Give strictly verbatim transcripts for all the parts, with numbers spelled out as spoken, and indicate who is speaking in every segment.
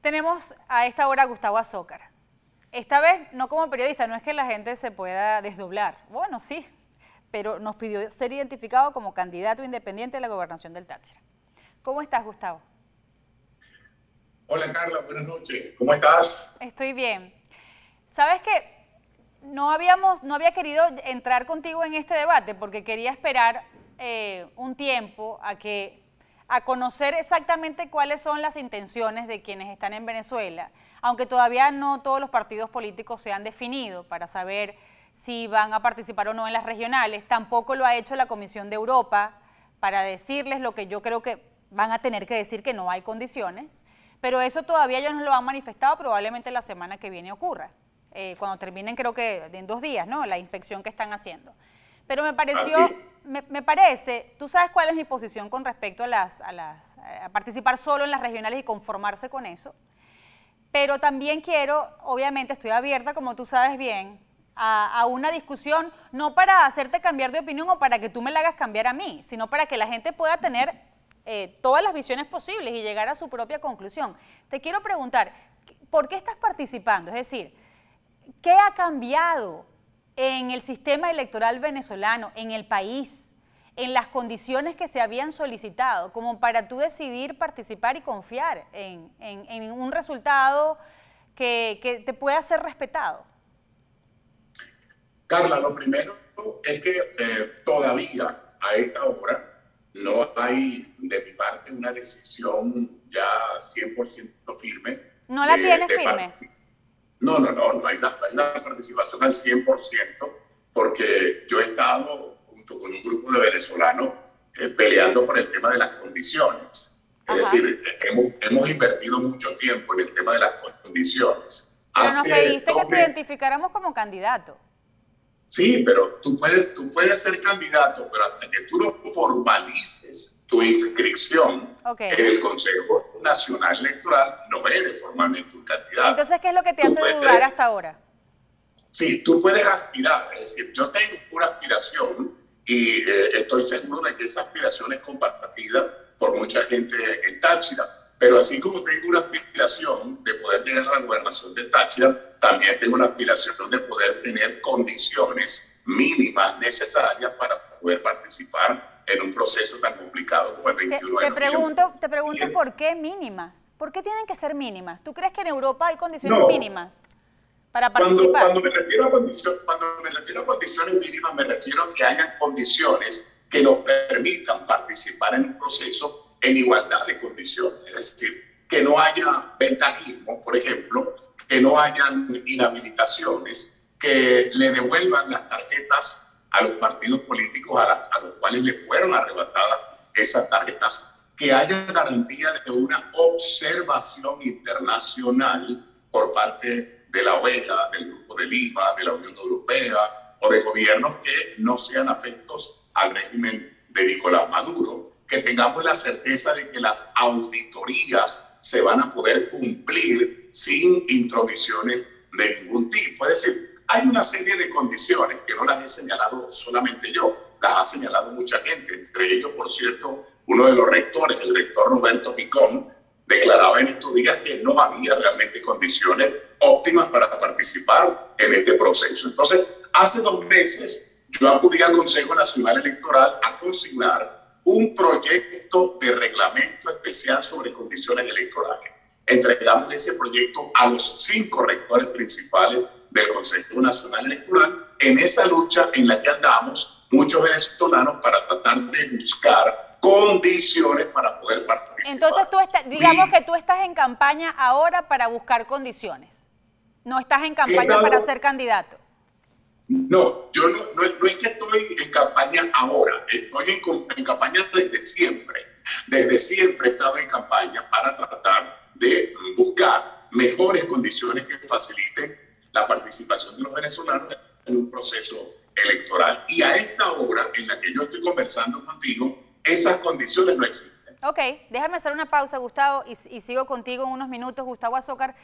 Speaker 1: Tenemos a esta hora a Gustavo Azócar. Esta vez no como periodista, no es que la gente se pueda desdoblar. Bueno, sí, pero nos pidió ser identificado como candidato independiente a la gobernación del Táchira. ¿Cómo estás, Gustavo?
Speaker 2: Hola, Carla, buenas noches. ¿Cómo estás?
Speaker 1: Estoy bien. ¿Sabes qué? No, habíamos, no había querido entrar contigo en este debate porque quería esperar eh, un tiempo a, que, a conocer exactamente cuáles son las intenciones de quienes están en Venezuela, aunque todavía no todos los partidos políticos se han definido para saber si van a participar o no en las regionales. Tampoco lo ha hecho la Comisión de Europa para decirles lo que yo creo que van a tener que decir, que no hay condiciones, pero eso todavía ellos no lo han manifestado, probablemente la semana que viene ocurra. Eh, cuando terminen, creo que en dos días, ¿no? La inspección que están haciendo. Pero me pareció, me, me parece, tú sabes cuál es mi posición con respecto a, las, a, las, a participar solo en las regionales y conformarse con eso, pero también quiero, obviamente estoy abierta, como tú sabes bien, a, a una discusión, no para hacerte cambiar de opinión o para que tú me la hagas cambiar a mí, sino para que la gente pueda tener eh, todas las visiones posibles y llegar a su propia conclusión. Te quiero preguntar, ¿por qué estás participando? Es decir, ¿qué ha cambiado en el sistema electoral venezolano, en el país, en las condiciones que se habían solicitado, como para tú decidir participar y confiar en, en, en un resultado que, que te pueda ser respetado?
Speaker 2: Carla, lo primero es que eh, todavía a esta hora no hay de mi parte una decisión ya cien por ciento firme.
Speaker 1: ¿No la
Speaker 2: de,
Speaker 1: tienes
Speaker 2: de
Speaker 1: firme?
Speaker 2: No, no, no, no hay, una, no hay una participación al cien por ciento porque yo he estado junto con un grupo de venezolanos eh, peleando por el tema de las condiciones.
Speaker 1: Ajá.
Speaker 2: Es decir, hemos, hemos invertido mucho tiempo en el tema de las condiciones.
Speaker 1: Pero
Speaker 2: Hace
Speaker 1: nos pediste que
Speaker 2: dos
Speaker 1: te
Speaker 2: meses,
Speaker 1: identificáramos como candidato.
Speaker 2: Sí, pero tú puedes, tú puedes ser candidato, pero hasta que tú no formalices tu inscripción
Speaker 1: Okay.
Speaker 2: en el Consejo Nacional Electoral, no eres formalmente un candidato.
Speaker 1: Entonces, ¿qué es lo que te
Speaker 2: Tú
Speaker 1: hace
Speaker 2: puedes-
Speaker 1: dudar hasta ahora?
Speaker 2: Sí, tú puedes aspirar, es decir, yo tengo una aspiración y eh, estoy seguro de que esa aspiración es compartida por mucha gente en Táchira, pero así como tengo una aspiración de poder llegar a la gobernación de Táchira, también tengo una aspiración de poder tener condiciones mínimas necesarias para poder participar en un proceso tan complicado como el
Speaker 1: Te,
Speaker 2: veintiuno
Speaker 1: te
Speaker 2: de noviembre.
Speaker 1: pregunto, te pregunto
Speaker 2: Bien.
Speaker 1: por qué mínimas. ¿Por qué tienen que ser mínimas? ¿Tú crees que en Europa hay condiciones
Speaker 2: No.
Speaker 1: mínimas para
Speaker 2: Cuando,
Speaker 1: participar?
Speaker 2: cuando, me refiero a condiciones, cuando me refiero a condiciones mínimas, me refiero a que hayan condiciones que nos permitan participar en un proceso en igualdad de condiciones. Es decir, que no haya ventajismo, por ejemplo, que no hayan inhabilitaciones, que le devuelvan las tarjetas a los partidos políticos a, la, a los cuales les fueron arrebatadas esas tarjetas, que haya garantía de una observación internacional por parte de la O E A, del Grupo de Lima, de la Unión Europea o de gobiernos que no sean afectos al régimen de Nicolás Maduro, que tengamos la certeza de que las auditorías se van a poder cumplir sin intromisiones de ningún tipo. Es decir, hay una serie de condiciones que no las he señalado solamente yo, las ha señalado mucha gente, entre ellos, por cierto, uno de los rectores, el rector Roberto Picón, declaraba en estos días que no había realmente condiciones óptimas para participar en este proceso. Entonces, hace dos meses yo acudí al Consejo Nacional Electoral a consignar un proyecto de reglamento especial sobre condiciones electorales. Entregamos ese proyecto a los cinco rectores principales del Consejo Nacional Electoral en esa lucha en la que andamos muchos venezolanos para tratar de buscar condiciones para poder participar.
Speaker 1: Entonces, tú estás, digamos que tú estás en campaña ahora para buscar condiciones. No estás en campaña
Speaker 2: Estado,
Speaker 1: para ser candidato.
Speaker 2: No, yo no, no, no es que estoy en campaña ahora, estoy en, en campaña desde siempre. Desde siempre he estado en campaña para tratar de buscar mejores condiciones que faciliten la participación de los venezolanos en un proceso electoral. Y a esta hora en la que yo estoy conversando contigo, esas condiciones no existen.
Speaker 1: Ok, déjame hacer una pausa, Gustavo, y, y sigo contigo en unos minutos. Gustavo Azócar,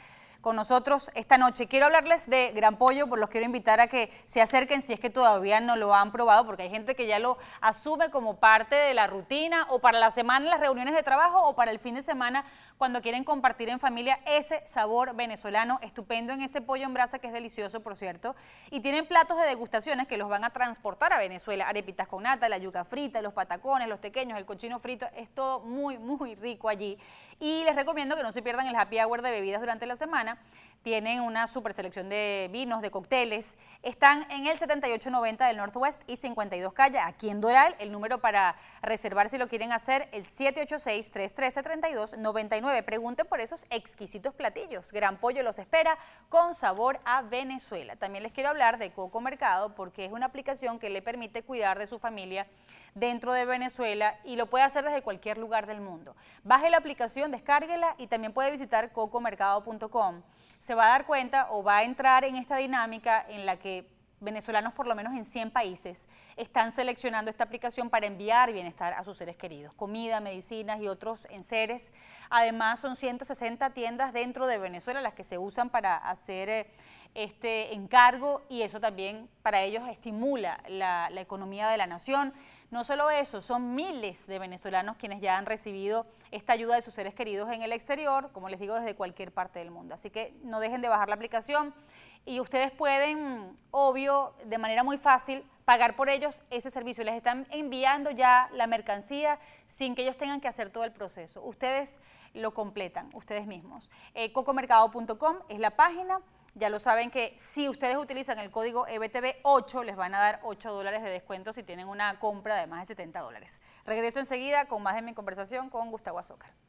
Speaker 1: con nosotros esta noche. Quiero hablarles de Gran Pollo, por los quiero invitar a que se acerquen si es que todavía no lo han probado, porque hay gente que ya lo asume como parte de la rutina o para la semana en las reuniones de trabajo o para el fin de semana cuando quieren compartir en familia ese sabor venezolano estupendo en ese pollo en brasa que es delicioso, por cierto. Y tienen platos de degustaciones que los van a transportar a Venezuela, arepitas con nata, la yuca frita, los patacones, los tequeños, el cochino frito, es todo muy, muy rico allí. Y les recomiendo que no se pierdan el happy hour de bebidas durante la semana. Tienen una super selección de vinos, de cócteles. Están en el setenta y ocho noventa del Northwest y cincuenta y dos Calle, aquí en Doral. El número para reservar si lo quieren hacer, el siete ocho seis, tres uno tres, tres dos nueve nueve. Pregunten por esos exquisitos platillos. Gran Pollo los espera con sabor a Venezuela. También les quiero hablar de Coco Mercado porque es una aplicación que le permite cuidar de su familia dentro de Venezuela y lo puede hacer desde cualquier lugar del mundo. Baje la aplicación, descárguela y también puede visitar coco mercado punto com. Se va a dar cuenta o va a entrar en esta dinámica en la que venezolanos por lo menos en cien países están seleccionando esta aplicación para enviar bienestar a sus seres queridos, comida, medicinas y otros enseres. Además son ciento sesenta tiendas dentro de Venezuela las que se usan para hacer eh, este encargo y eso también para ellos estimula la, la economía de la nación. No solo eso, son miles de venezolanos quienes ya han recibido esta ayuda de sus seres queridos en el exterior, como les digo, desde cualquier parte del mundo. Así que no dejen de bajar la aplicación y ustedes pueden, obvio, de manera muy fácil, pagar por ellos ese servicio. Les están enviando ya la mercancía sin que ellos tengan que hacer todo el proceso. Ustedes lo completan, ustedes mismos. Eh, coco mercado punto com es la página. Ya lo saben que si ustedes utilizan el código E B T V ocho, les van a dar ocho dólares de descuento si tienen una compra de más de setenta dólares. Regreso enseguida con más de mi conversación con Gustavo Azócar.